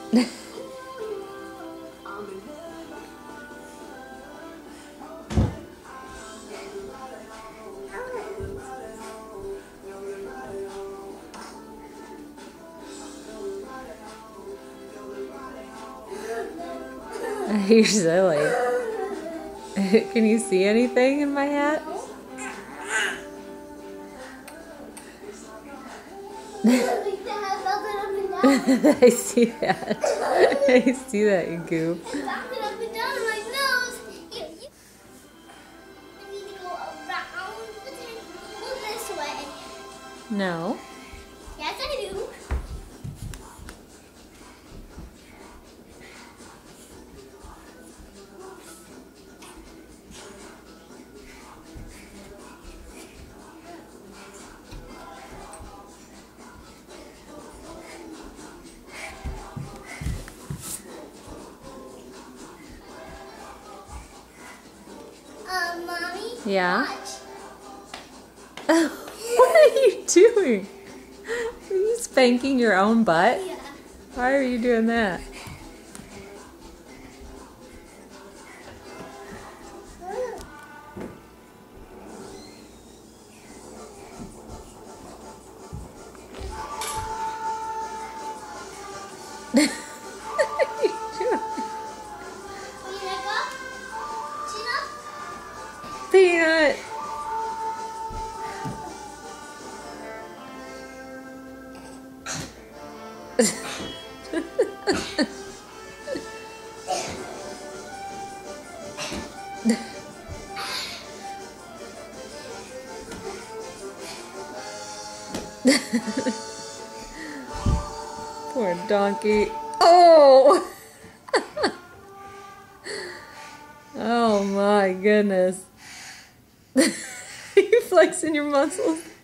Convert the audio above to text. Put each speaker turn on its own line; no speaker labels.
You're silly. Can you see anything in my hat? I see that. I see that, you goof.
Up and down my nose. I need to go around this way.
No.
Yes, I do. Mommy?
Yeah?
Watch.
What are you doing? Are you spanking your own butt?
Yeah.
Why are you doing that? What are you doing?
Will you let go? Chin up?
Peanut! Poor donkey. Oh! Oh my goodness. Are you flexing your muscles?